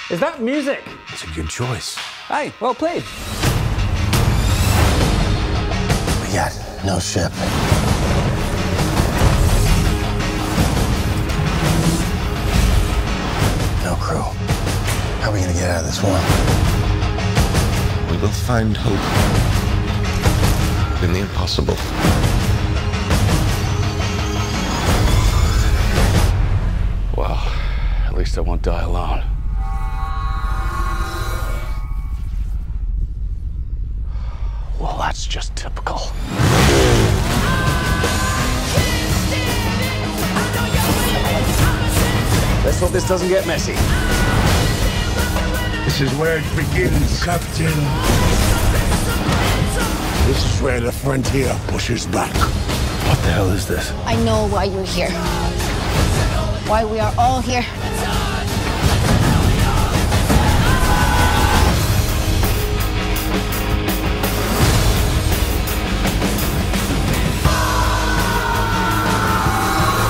Is that music? It's a good choice. Hey, well played. We got no ship. No crew. How are we gonna get out of this one? We will find hope in the impossible. Well, at least I won't die alone. Well, that's just typical. Let's hope this doesn't get messy. This is where it begins, Captain. This is where the frontier pushes back. What the hell is this? I know why you're here. Why we are all here.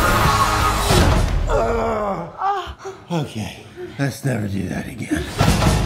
Okay, let's never do that again.